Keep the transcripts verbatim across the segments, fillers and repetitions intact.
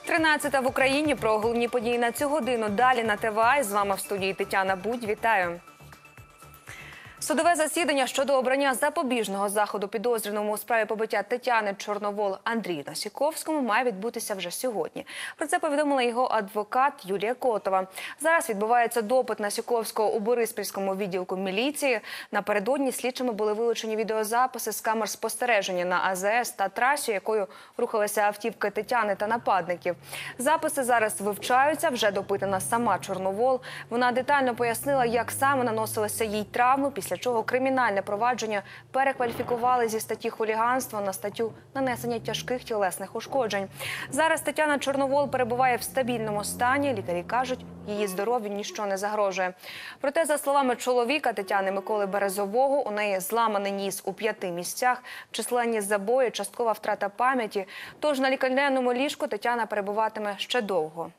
тринадцята в Україні. Про головні події на цю годину. Далі на ТВА. З вами в студії Тетяна Будь. Вітаю. Судове засідання щодо обрання запобіжного заходу підозрюваному у справі побиття Тетяни Чорновол Андрію Насіковському має відбутися вже сьогодні. Про це повідомила його адвокат Юлія Котова. Зараз відбувається допит Насіковського у Бориспільському відділку міліції. Напередодні слідчими були вилучені відеозаписи з камер спостереження на А З С та трасі, якою рухалися автівки Тетяни та нападників. Записи зараз вивчаються, вже допитана сама Чорновол. Вона детально пояснила, як саме наносилися їй травми, після чого кримінальне провадження перекваліфікували зі статті хуліганства на статтю нанесення тяжких тілесних ушкоджень. Зараз Тетяна Чорновол перебуває в стабільному стані. Лікарі кажуть, її здоров'ю ніщо не загрожує. Проте, за словами чоловіка Тетяни Миколи Березового, у неї зламаний ніс у п'яти місцях, численні забої, часткова втрата пам'яті. Тож на лікарняному ліжку Тетяна перебуватиме ще довго.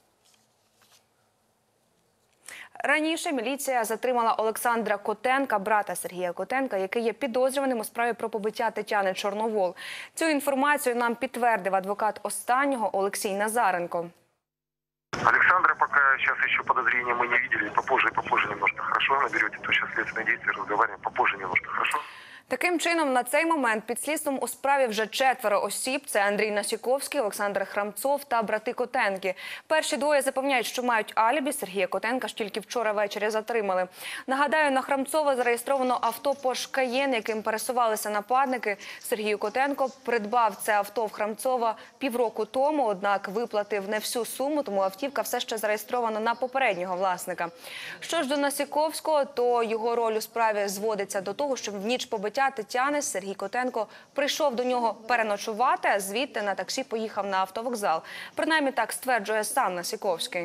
Раніше міліція затримала Олександра Котенка, брата Сергія Котенка, який є підозрюваним у справі про побиття Тетяни Чорновол. Цю інформацію нам підтвердив адвокат останнього Олексій Назаренко. Александра пока сейчас еще подозрения мы не видели. Попозже, попозже немножко хорошо наберете, то сейчас следственные действия, разговариваем, попозже немножко хорошо. Таким чином, на цей момент під слідством у справі вже четверо осіб. Це Андрій Насіковський, Олександр Храмцов та брати Котенки. Перші двоє запевняють, що мають алібі. Сергія Котенка ж тільки вчора ввечері затримали. Нагадаю, на Храмцова зареєстровано авто Porsche Cayenne, яким пересувалися нападники. Сергій Котенко придбав це авто в Храмцова півроку тому, однак виплатив не всю суму, тому автівка все ще зареєстрована на попереднього власника. Що ж до Насіковського, то його роль у справі зводиться до того, що в ніч побиття Тетяни Сергій Котенко прийшов до нього переночувати, а звідти на таксі поїхав на автовокзал. Принаймні так стверджує сам Насіковський.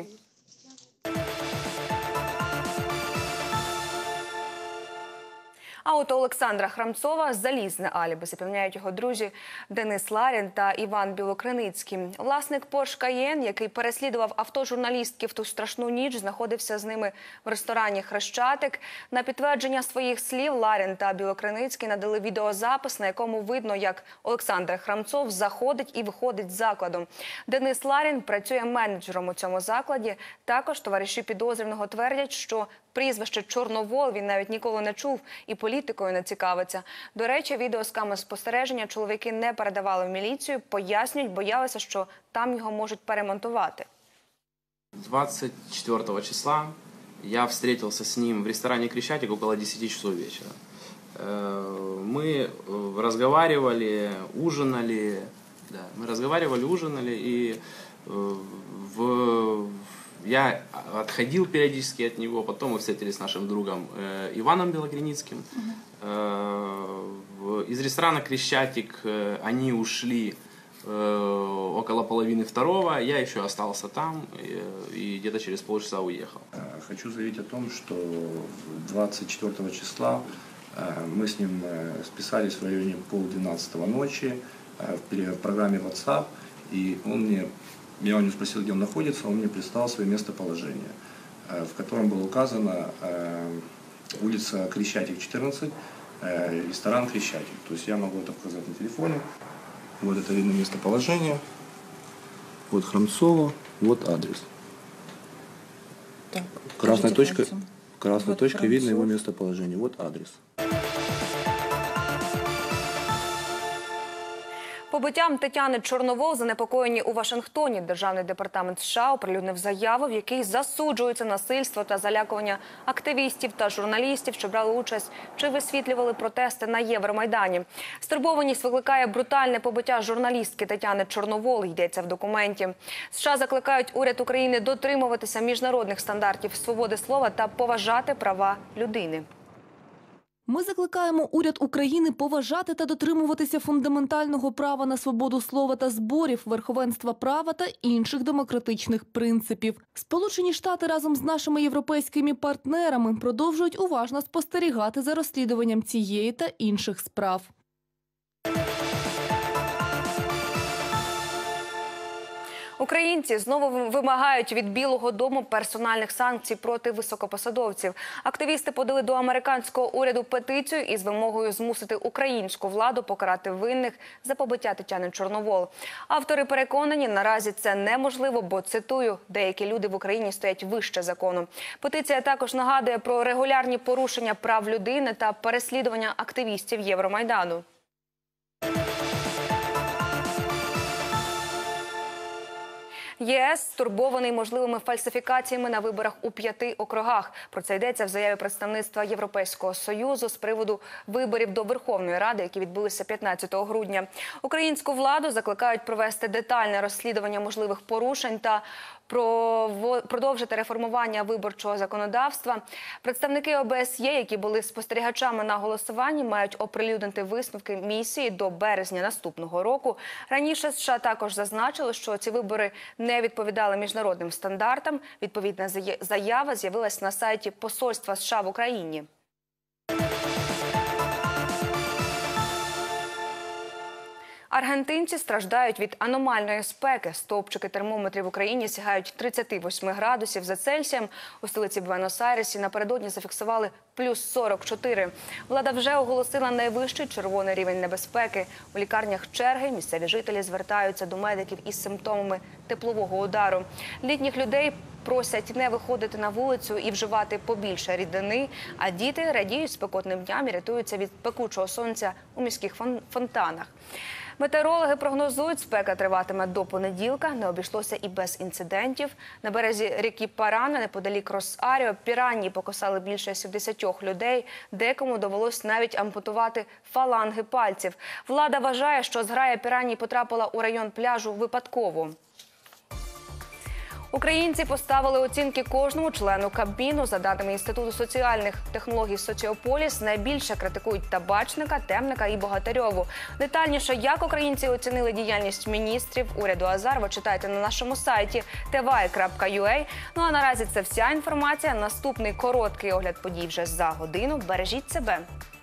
А от у Олександра Храмцова залізне алібі, запевняють його друзі Денис Ларін та Іван Білокриницький. Власник Porsche Cayenne, який переслідував авто журналістки в ту страшну ніч, знаходився з ними в ресторані «Хрещатик». На підтвердження своїх слів Ларін та Білокриницький надали відеозапис, на якому видно, як Олександр Храмцов заходить і виходить з закладу. Денис Ларін працює менеджером у цьому закладі. Також товариші підозрюваного твердять, що прізвище Чорновол він навіть ніколи не чув і політикою не цікавиться. До речі, відео з камер спостереження чоловіки не передавали в міліцію, пояснюють, боялися, що там його можуть перемонтувати. двадцать четвёртого числа я встретился с ним в ресторане «Крещатик» около десяти часов вечера. Мы разговаривали, ужинали, да, мы разговаривали, ужинали, и в... я отходил периодически от него, потом мы встретились с нашим другом э, Иваном Белокриницким. Uh-huh. э, из ресторана «Крещатик» э, они ушли э, около половины второго, я еще остался там э, и где-то через полчаса уехал. Хочу заявить о том, что двадцать четвёртого числа э, мы с ним э, списались в районе полдвенадцатого ночи э, в программе WhatsApp, и он мне... Я у него спросил, где он находится, он мне прислал свое местоположение, в котором было указано улица Крещатик, четырнадцать, ресторан Крещатик. То есть я могу это показать на телефоне. Вот это видно местоположение. Вот Храмцова, вот адрес. Так, красной точкой, красной вот точкой видно его местоположение. Вот адрес. Побиттям Тетяни Чорновол занепокоєні у Вашингтоні. Державний департамент США оприлюднив заяву, в якій засуджується насильство та залякування активістів та журналістів, що брали участь чи висвітлювали протести на Євромайдані. Стурбованість викликає брутальне побиття журналістки Тетяни Чорновол, йдеться в документі. США закликають уряд України дотримуватися міжнародних стандартів свободи слова та поважати права людини. Ми закликаємо уряд України поважати та дотримуватися фундаментального права на свободу слова та зборів, верховенства права та інших демократичних принципів. Сполучені Штати разом з нашими європейськими партнерами продовжують уважно спостерігати за розслідуванням цієї та інших справ. У Українці знову вимагають від Білого дому персональних санкцій проти високопосадовців. Активісти подали до американського уряду петицію із вимогою змусити українську владу покарати винних за побиття Тетяни Чорновол. Автори переконані, наразі це неможливо, бо, цитую, деякі люди в Україні стоять вище закону. Петиція також нагадує про регулярні порушення прав людини та переслідування активістів Євромайдану. ЄС стурбований можливими фальсифікаціями на виборах у п'яти округах. Про це йдеться в заяві представництва Європейського Союзу з приводу виборів до Верховної Ради, які відбулися п'ятнадцятого грудня. Українську владу закликають провести детальне розслідування можливих порушень та продовжити реформування виборчого законодавства. Представники О Б С Є, які були спостерігачами на голосуванні, мають оприлюднити висновки місії до березня наступного року. Раніше США також зазначили, що ці вибори не відповідали міжнародним стандартам. Відповідна заява з'явилась на сайті Посольства США в Україні. Аргентинці страждають від аномальної спеки. Стовпчики термометрів в Україні сягають тридцяти восьми градусів за Цельсієм. У столиці Буенос-Айресі напередодні зафіксували плюс сорок чотири. Влада вже оголосила найвищий червоний рівень небезпеки. У лікарнях черги, місцеві жителі звертаються до медиків із симптомами теплового удару. Літніх людей просять не виходити на вулицю і вживати побільше рідини, а діти радіють спекотним дням і рятуються від пекучого сонця у міських фонтанах. Метеорологи прогнозують, спека триватиме до понеділка. Не обійшлося і без інцидентів. На березі ріки Парана, неподалік Росаріо, піранні покусали більше сімдесят людей. Декому довелось навіть ампутувати фаланги пальців. Влада вважає, що зграя піранні потрапила у район пляжу випадково. Українці поставили оцінки кожному члену Кабміну. За даними Інституту соціальних технологій «Соціополіс», найбільше критикують Табачника, Темника і Богатирьову. Детальніше, як українці оцінили діяльність міністрів уряду Азарова, читайте на нашому сайті те ве ай крапка ю а. Ну а наразі це вся інформація. Наступний короткий огляд подій вже за годину. Бережіть себе.